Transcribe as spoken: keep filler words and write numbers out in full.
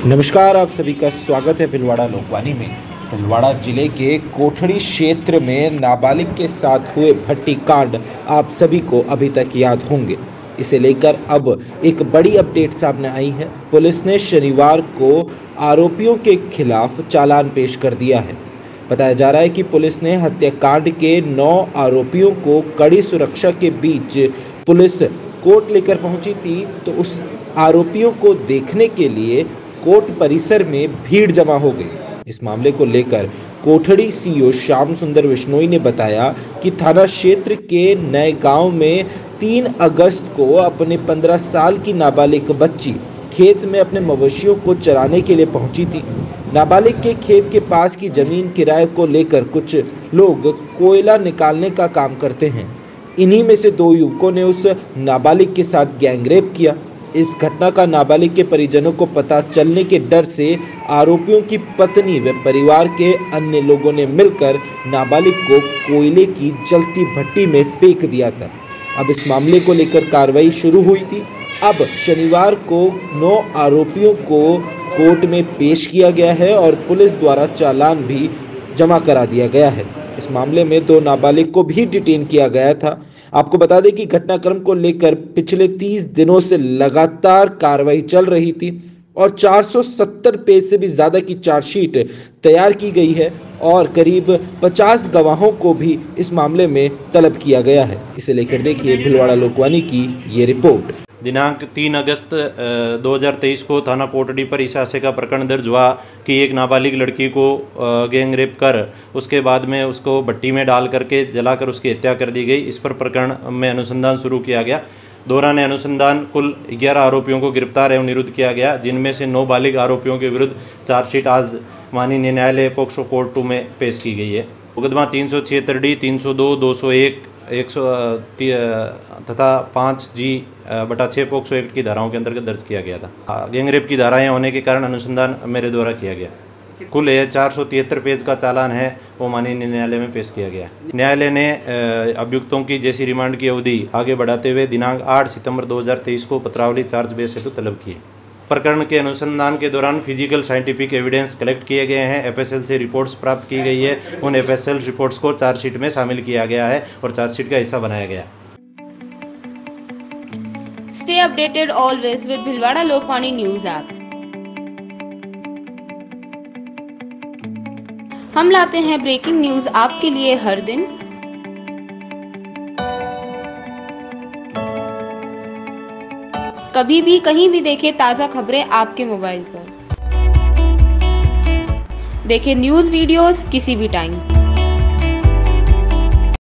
नमस्कार, आप सभी का स्वागत है भिलवाड़ा लोकवाणी में। भिलवाड़ा जिले के कोठड़ी क्षेत्र में नाबालिग के साथ हुए भट्टी कांड आप सभी को अभी तक याद होंगे। इसे लेकर अब एक बड़ी अपडेट सामने आई है। पुलिस ने शनिवार को आरोपियों के खिलाफ चालान पेश कर दिया है। बताया जा रहा है कि पुलिस ने हत्याकांड के नौ आरोपियों को कड़ी सुरक्षा के बीच पुलिस कोर्ट लेकर पहुंची थी, तो उस आरोपियों को देखने के लिए कोर्ट परिसर में भीड़ जमा हो गई। इस मामले को लेकर कोठड़ी सीओ श्याम सुंदर बिश्नोई ने बताया कि थाना क्षेत्र के नए गांव में तीन अगस्त को अपने पंद्रह साल की नाबालिग बच्ची खेत में अपने मवेशियों को चराने के लिए पहुंची थी। नाबालिग के खेत के पास की जमीन किराए को लेकर कुछ लोग कोयला निकालने का काम करते हैं। इन्हीं में से दो युवकों ने उस नाबालिग के साथ गैंगरेप किया। इस घटना का नाबालिग के परिजनों को पता चलने के डर से आरोपियों की पत्नी व परिवार के अन्य लोगों ने मिलकर नाबालिग को कोयले की जलती भट्टी में फेंक दिया था। अब इस मामले को लेकर कार्रवाई शुरू हुई थी। अब शनिवार को नौ आरोपियों को कोर्ट में पेश किया गया है और पुलिस द्वारा चालान भी जमा करा दिया गया है। इस मामले में दो नाबालिग को भी डिटेन किया गया था। आपको बता दें कि घटनाक्रम को लेकर पिछले तीस दिनों से लगातार कार्रवाई चल रही थी और चार सौ सत्तर पेज से भी ज्यादा की चार्जशीट तैयार की गई है और करीब पचास गवाहों को भी इस मामले में तलब किया गया है। इसे लेकर देखिए भिलवाड़ा लोकवाणी की ये रिपोर्ट। दिनांक तीन अगस्त दो हज़ार तेईस को थाना कोटड़ी पर इस आशय का प्रकरण दर्ज हुआ कि एक नाबालिग लड़की को गैंगरेप कर उसके बाद में उसको भट्टी में डाल करके जलाकर उसकी हत्या कर दी गई। इस पर प्रकरण में अनुसंधान शुरू किया गया। दौरान अनुसंधान कुल ग्यारह आरोपियों को गिरफ्तार एवं निरुद्ध किया गया, जिनमें से नौ बालिग आरोपियों के विरुद्ध चार्जशीट आज माननीय न्यायालय पोक्सो कोर्ट टू में पेश की गई है। मुकदमा तीन सौ छिहत्तर डी, तीन सौ दो, दो सौ एक, एक सौ तथा पाँच जी बटा छः पोक्सो एक्ट की धाराओं के अंतर्गत दर्ज किया गया था। गैंगरेप की धाराएं होने के कारण अनुसंधान मेरे द्वारा किया गया। कुल यह चार सौ तिहत्तर पेज का चालान है, वो माननीय न्यायालय में पेश किया गया। न्यायालय ने अभियुक्तों की जैसी रिमांड की अवधि आगे बढ़ाते हुए दिनांक आठ सितंबर दो हज़ार तेईस को पत्रावली चार्ज बेस हेतु तलब की। प्रकरण के अनुसंधान के दौरान फिजिकल साइंटिफिक एविडेंस कलेक्ट किए गए हैं। एफएसएल से रिपोर्ट्स प्राप्त की गई है। उन एफएसएल रिपोर्ट्स को चार्जशीट में शामिल किया गया है और चार्जशीट का हिस्सा बनाया गया। Stay updated always with Bhilwara Lokmani News app. हम लाते हैं ब्रेकिंग न्यूज आपके लिए हर दिन। कभी भी कहीं भी देखें ताज़ा खबरें आपके मोबाइल पर। देखें न्यूज वीडियोस किसी भी टाइम।